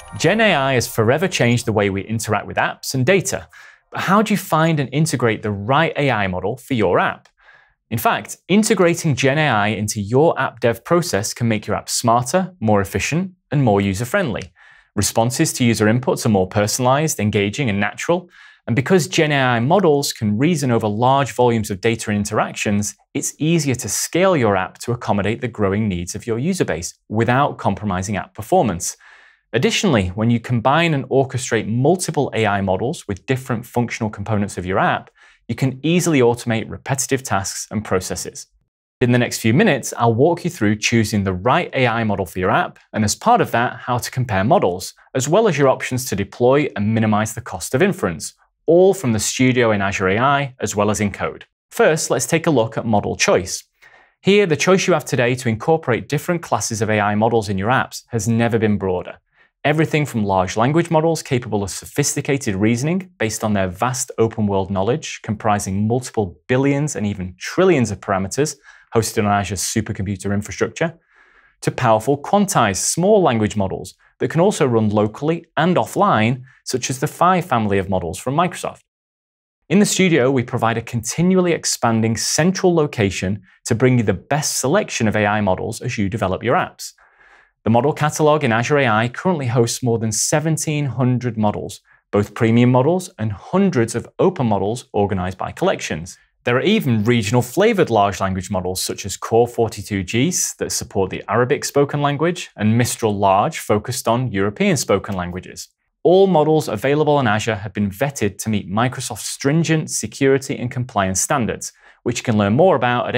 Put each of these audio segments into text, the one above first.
GenAI has forever changed the way we interact with apps and data. But how do you find and integrate the right AI model for your app? In fact, integrating GenAI into your app dev process can make your app smarter, more efficient, and more user-friendly. Responses to user inputs are more personalized, engaging, and natural. And because GenAI models can reason over large volumes of data and interactions, it's easier to scale your app to accommodate the growing needs of your user base without compromising app performance. Additionally, when you combine and orchestrate multiple AI models with different functional components of your app, you can easily automate repetitive tasks and processes. In the next few minutes, I'll walk you through choosing the right AI model for your app, and as part of that, how to compare models, as well as your options to deploy and minimize the cost of inference, all from the Studio in Azure AI, as well as in code. First, let's take a look at model choice. Here, the choice you have today to incorporate different classes of AI models in your apps has never been broader. Everything from large language models capable of sophisticated reasoning based on their vast open-world knowledge, comprising multiple billions and even trillions of parameters hosted on Azure's supercomputer infrastructure, to powerful quantized small language models that can also run locally and offline, such as the Phi family of models from Microsoft. In the Studio, we provide a continually expanding central location to bring you the best selection of AI models as you develop your apps. The model catalog in Azure AI currently hosts more than 1,700 models, both premium models and hundreds of open models organized by collections. There are even regional flavored large language models such as Core 42Gs that support the Arabic spoken language and Mistral Large focused on European spoken languages. All models available on Azure have been vetted to meet Microsoft's stringent security and compliance standards, which you can learn more about at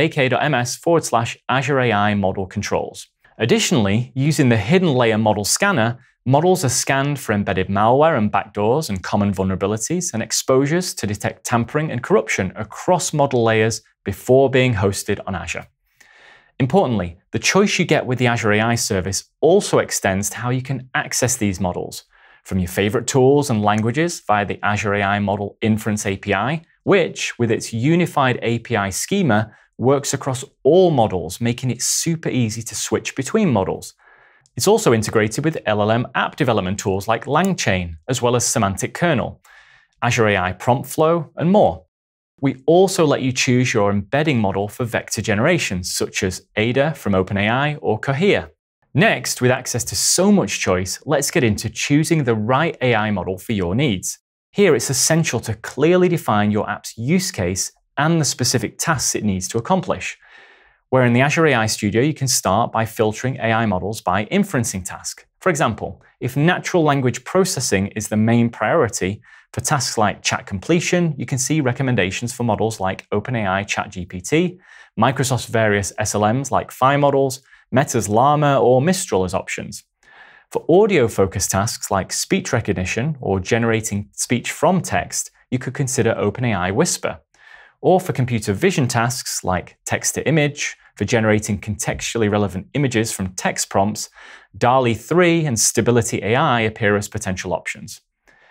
aka.ms/Azure AI Model Controls. Additionally, using the Hidden Layer Model Scanner, models are scanned for embedded malware and backdoors and common vulnerabilities and exposures to detect tampering and corruption across model layers before being hosted on Azure. Importantly, the choice you get with the Azure AI service also extends to how you can access these models, from your favorite tools and languages via the Azure AI Model Inference API, which, with its unified API schema, works across all models, making it super easy to switch between models. It's also integrated with LLM app development tools like LangChain, as well as Semantic Kernel, Azure AI Prompt Flow, and more. We also let you choose your embedding model for vector generation, such as Ada from OpenAI or Cohere. Next, with access to so much choice, let's get into choosing the right AI model for your needs. Here, it's essential to clearly define your app's use case and the specific tasks it needs to accomplish. Where in the Azure AI Studio, you can start by filtering AI models by inferencing task. For example, if natural language processing is the main priority, for tasks like chat completion, you can see recommendations for models like OpenAI ChatGPT, Microsoft's various SLMs like Phi models, Meta's Llama, or Mistral as options. For audio-focused tasks like speech recognition or generating speech from text, you could consider OpenAI Whisper. Or for computer vision tasks like text-to-image, for generating contextually relevant images from text prompts, DALL-E 3 and Stability AI appear as potential options.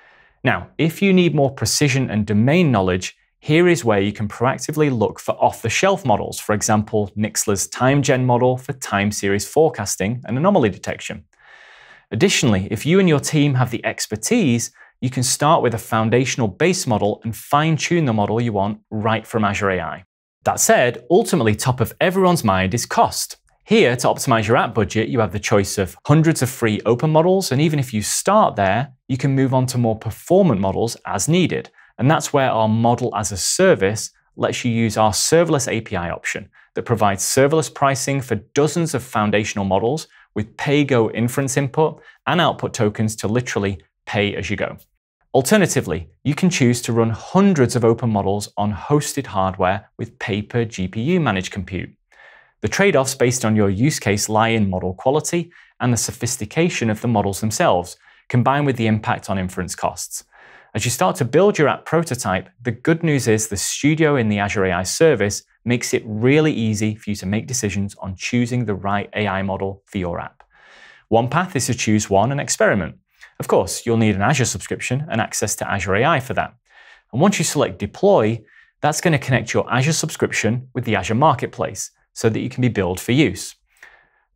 Now, if you need more precision and domain knowledge, here is where you can proactively look for off-the-shelf models, for example, Nixler's TimeGen model for time series forecasting and anomaly detection. Additionally, if you and your team have the expertise, you can start with a foundational base model and fine-tune the model you want right from Azure AI. That said, ultimately top of everyone's mind is cost. Here, to optimize your app budget, you have the choice of hundreds of free open models, and even if you start there, you can move on to more performant models as needed. And that's where our model as a service lets you use our serverless API option that provides serverless pricing for dozens of foundational models with pay-go inference input and output tokens to literally pay as you go. Alternatively, you can choose to run hundreds of open models on hosted hardware with pay-per-GPU managed compute. The trade-offs based on your use case lie in model quality and the sophistication of the models themselves, combined with the impact on inference costs. As you start to build your app prototype, the good news is the Studio in the Azure AI service makes it really easy for you to make decisions on choosing the right AI model for your app. One path is to choose one and experiment. Of course, you'll need an Azure subscription and access to Azure AI for that. And once you select Deploy, that's going to connect your Azure subscription with the Azure Marketplace so that you can be billed for use.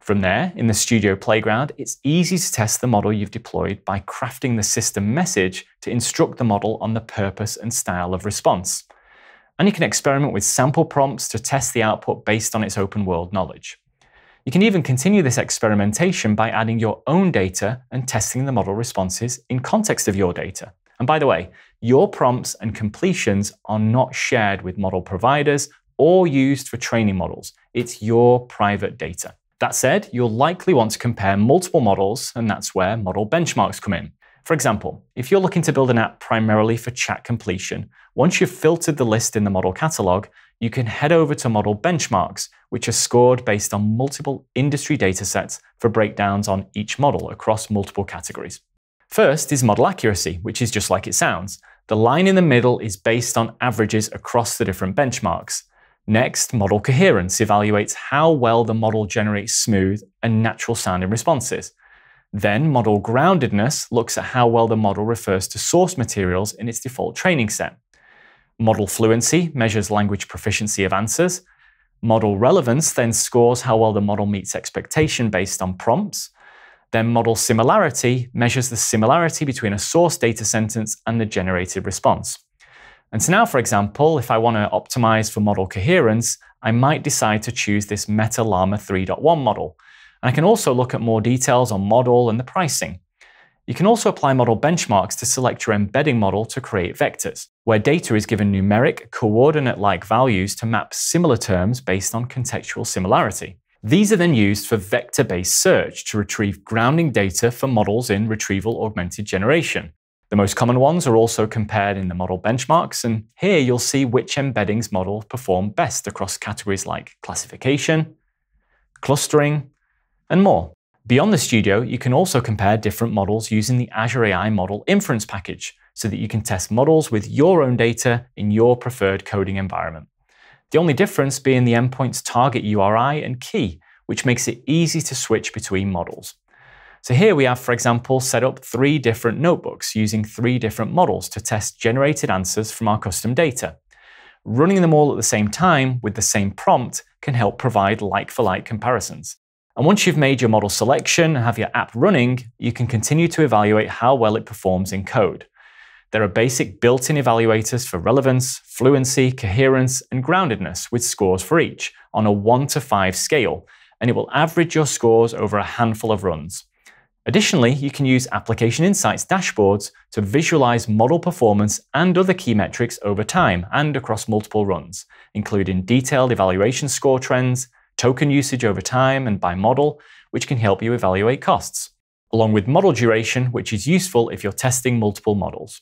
From there, in the Studio playground, it's easy to test the model you've deployed by crafting the system message to instruct the model on the purpose and style of response. And you can experiment with sample prompts to test the output based on its open world knowledge. You can even continue this experimentation by adding your own data and testing the model responses in context of your data. And by the way, your prompts and completions are not shared with model providers or used for training models. It's your private data. That said, you'll likely want to compare multiple models, and that's where model benchmarks come in. For example, if you're looking to build an app primarily for chat completion, once you've filtered the list in the model catalog, you can head over to model benchmarks, which are scored based on multiple industry datasets for breakdowns on each model across multiple categories. First is model accuracy, which is just like it sounds. The line in the middle is based on averages across the different benchmarks. Next, model coherence evaluates how well the model generates smooth and natural sounding responses. Then, model groundedness looks at how well the model refers to source materials in its default training set. Model fluency measures language proficiency of answers. Model relevance then scores how well the model meets expectation based on prompts. Then model similarity measures the similarity between a source data sentence and the generated response. And so now, for example, if I want to optimize for model coherence, I might decide to choose this Meta Llama 3.1 model. And I can also look at more details on model and the pricing. You can also apply model benchmarks to select your embedding model to create vectors, where data is given numeric, coordinate-like values to map similar terms based on contextual similarity. These are then used for vector-based search to retrieve grounding data for models in retrieval-augmented generation. The most common ones are also compared in the model benchmarks, and here you'll see which embeddings model perform best across categories like classification, clustering, and more. Beyond the Studio, you can also compare different models using the Azure AI Model Inference package so that you can test models with your own data in your preferred coding environment. The only difference being the endpoint's target URI and key, which makes it easy to switch between models. So here we have, for example, set up 3 different notebooks using 3 different models to test generated answers from our custom data. Running them all at the same time with the same prompt can help provide like-for-like comparisons. And once you've made your model selection and have your app running, you can continue to evaluate how well it performs in code. There are basic built-in evaluators for relevance, fluency, coherence, and groundedness with scores for each on a 1 to 5 scale, and it will average your scores over a handful of runs. Additionally, you can use Application Insights dashboards to visualize model performance and other key metrics over time and across multiple runs, including detailed evaluation score trends, token usage over time and by model, which can help you evaluate costs, along with model duration, which is useful if you're testing multiple models.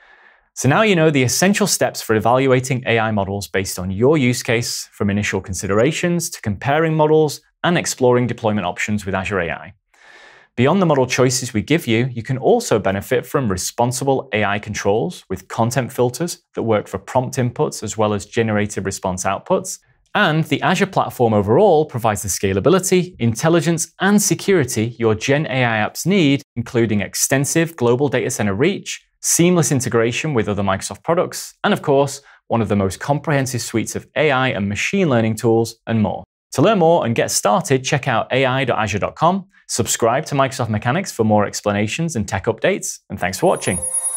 So now you know the essential steps for evaluating AI models based on your use case, from initial considerations to comparing models and exploring deployment options with Azure AI. Beyond the model choices we give you, you can also benefit from responsible AI controls with content filters that work for prompt inputs as well as generated response outputs. And the Azure platform overall provides the scalability, intelligence, and security your GenAI apps need, including extensive global data center reach, seamless integration with other Microsoft products, and of course, one of the most comprehensive suites of AI and machine learning tools, and more. To learn more and get started, check out ai.azure.com, subscribe to Microsoft Mechanics for more explanations and tech updates, and thanks for watching.